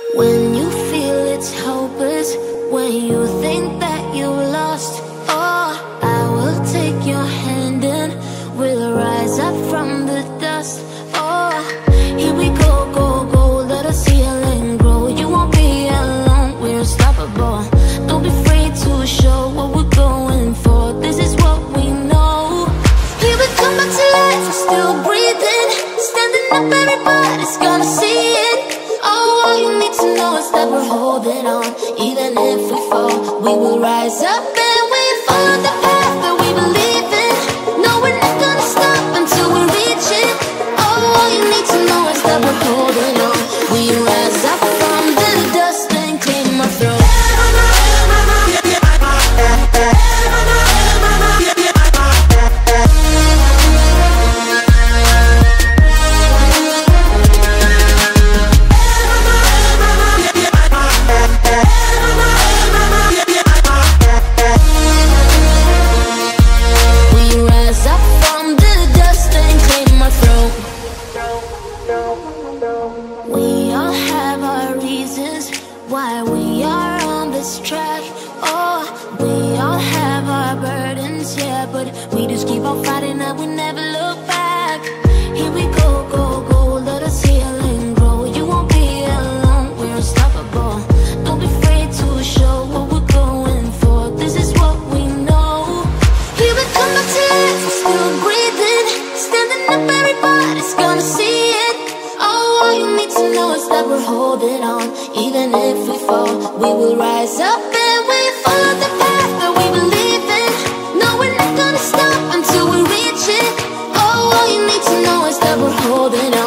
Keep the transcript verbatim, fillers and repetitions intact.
When you feel it's hopeless, when you think that you lost, oh, I will take your hand and we'll rise up from the dust. Oh, here we go, go, go, let us heal and grow. You won't be alone, we're unstoppable. Don't be afraid to show what we're going for. This is what we know. Here we come back to life, we're still breathing. Standing up, everybody's gonna see it. Oh, all you need to know is that we're holding on. Even if we fall, we will rise up and we follow the path that we believe in. No, we're not gonna stop until we reach it. Oh, all you need to know is that we're holding on. We rise up from the dust and claim our throne. We all have our reasons why we are on this track. Oh, we all have our burdens, yeah, but we just keep on fighting and we never look back. Here we go, go, go, let us heal and grow. You won't be alone, we're unstoppable. Don't be afraid to show what we're going for. This is what we know. Here we come back to life, we're still breathing. Standing up, everybody's gonna see it. Oh, all you need to know is that we're holding on. Even if we fall, we will rise up and we follow the path that we believe in. No, we're not gonna stop until we reach it. Oh, all you need to know is that we're holding on.